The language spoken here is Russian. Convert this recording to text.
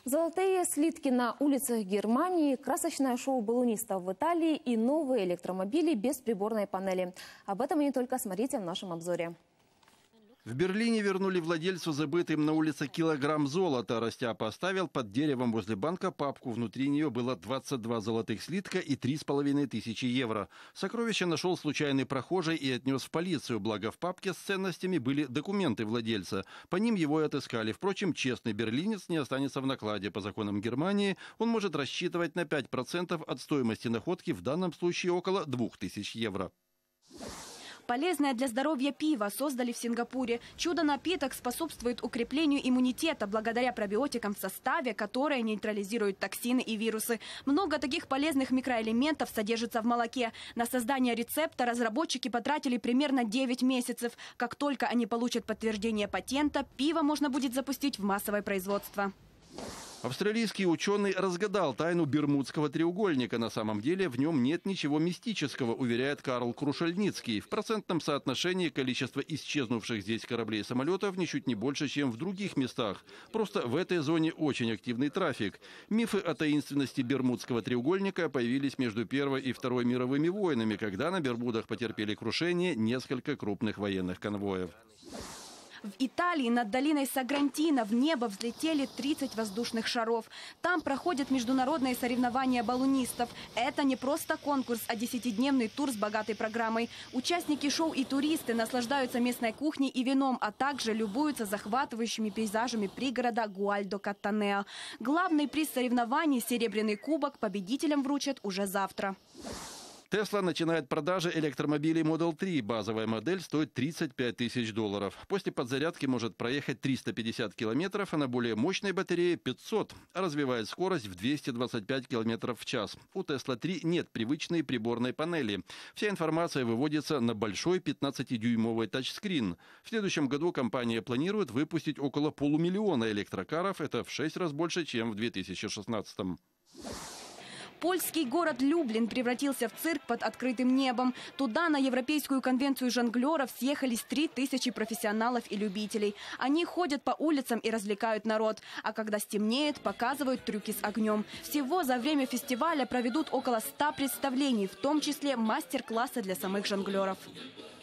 Золотые слитки на улицах Германии, красочное шоу баллонистов в Италии и новые электромобили без приборной панели. Об этом и не только, смотрите в нашем обзоре. В Берлине вернули владельцу забытым на улице килограмм золота. Растяпа оставил под деревом возле банка папку. Внутри нее было 22 золотых слитка и 3500 евро. Сокровище нашел случайный прохожий и отнес в полицию. Благо в папке с ценностями были документы владельца. По ним его и отыскали. Впрочем, честный берлинец не останется в накладе. По законам Германии он может рассчитывать на 5% от стоимости находки, в данном случае около 2000 евро. Полезное для здоровья пиво создали в Сингапуре. Чудо-напиток способствует укреплению иммунитета благодаря пробиотикам в составе, которые нейтрализируют токсины и вирусы. Много таких полезных микроэлементов содержится в молоке. На создание рецепта разработчики потратили примерно 9 месяцев. Как только они получат подтверждение патента, пиво можно будет запустить в массовое производство. Австралийский ученый разгадал тайну Бермудского треугольника. На самом деле в нем нет ничего мистического, уверяет Карл Крушельницкий. В процентном соотношении количество исчезнувших здесь кораблей и самолетов ничуть не больше, чем в других местах. Просто в этой зоне очень активный трафик. Мифы о таинственности Бермудского треугольника появились между Первой и Второй мировыми войнами, когда на Бермудах потерпели крушение несколько крупных военных конвоев. В Италии над долиной Сагрантино в небо взлетели 30 воздушных шаров. Там проходят международные соревнования баллонистов. Это не просто конкурс, а 10-дневный тур с богатой программой. Участники шоу и туристы наслаждаются местной кухней и вином, а также любуются захватывающими пейзажами пригорода Гуальдо-Каттанеа. Главный приз соревнований – серебряный кубок победителям вручат уже завтра. Tesla начинает продажи электромобилей Model 3. Базовая модель стоит $35 000. После подзарядки может проехать 350 километров, а на более мощной батарее 500. Развивает скорость в 225 километров в час. У Tesla 3 нет привычной приборной панели. Вся информация выводится на большой 15-дюймовый тачскрин. В следующем году компания планирует выпустить около 500 000 электрокаров. Это в 6 раз больше, чем в 2016. Польский город Люблин превратился в цирк под открытым небом. Туда на Европейскую конвенцию жонглеров съехались 3000 профессионалов и любителей. Они ходят по улицам и развлекают народ. А когда стемнеет, показывают трюки с огнем. Всего за время фестиваля проведут около 100 представлений, в том числе мастер-классы для самых жонглеров.